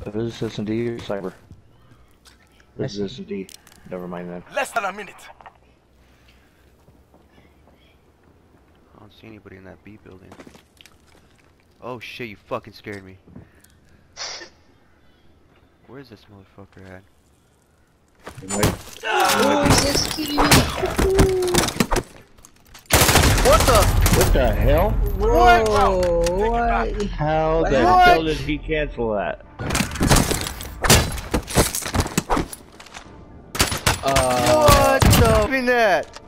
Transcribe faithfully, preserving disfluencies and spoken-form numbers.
If this is S and D or cyber. This is S and D. Never mind then. Less than a minute. I don't see anybody in that B building. Oh shit, you fucking scared me. Where is this motherfucker at? Oh, he's just kidding me. What the? What the hell? Whoa, Take it back. what? How the What? hell did he cancel that? Uh, what the f*** that?